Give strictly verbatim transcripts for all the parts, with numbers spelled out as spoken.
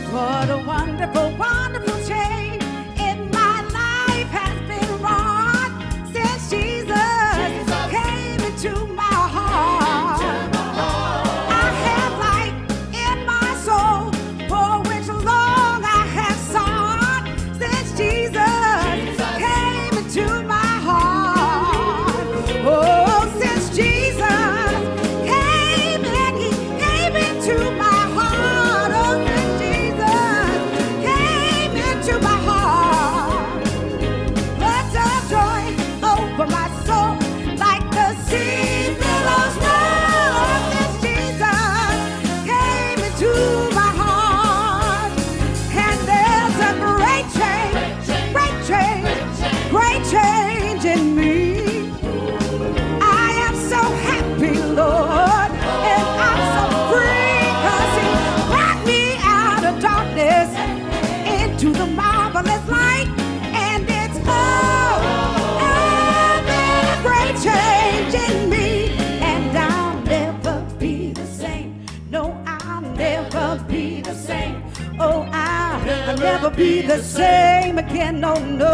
What a wonderful, wonderful change in my life has been wrought since Jesus, Jesus. came into my heart. I have light in my soul for which long I have sought since Jesus, Jesus. came into my heart. Oh, since Jesus came and he came into my heart. Oh, since Jesus came into my heart. Floods of joy over my soul like the sea billows roll. Since Jesus came into my heart. And there's a great change, great change, great change in me. I am so happy, Lord, and I'm so free, 'cause he brought me out of darkness into the marvelous light. And it's oh, oh, been a great change in me. And I'll never be the same. No, I'll never be the same. Oh, I'll never be the same again. No, no.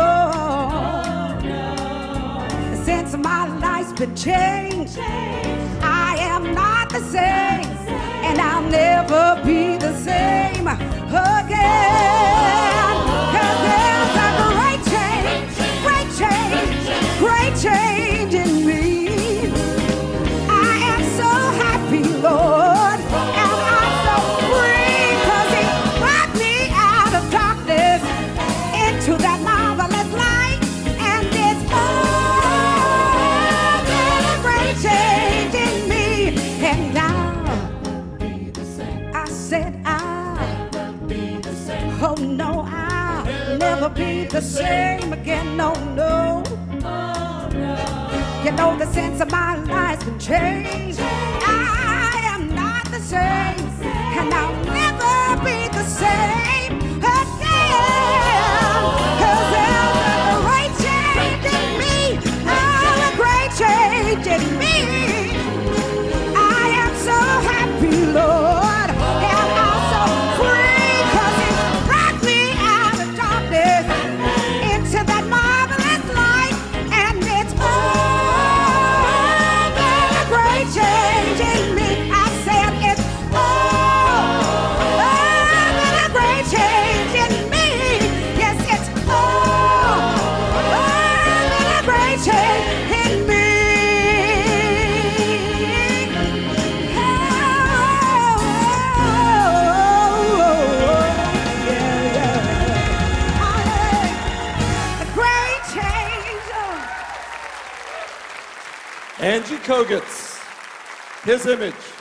Since my life's been changed, I am not the same, and I'll never be the same again. 'Cause there's a great change, great change, great change in me. I am so happy, Lord, and I'm so free, 'cause he brought me out of darkness into that marvelous light. And it's all been a great change in me. And now I said I'll oh no, I'll never be the same again. No, no. You know the sense of my life's been changed. I am not the same, and I'll never be the same again. 'Cause there's a great change in me. Oh, a great change in me. I am so happy, Lord, and I'm so free, 'cause he brought me out of darkness into that marvelous light. And it's all been a great change in me. I said it's all been a great change in me. Yes, it's all been a great change in me. Angie Kogutz, His Image.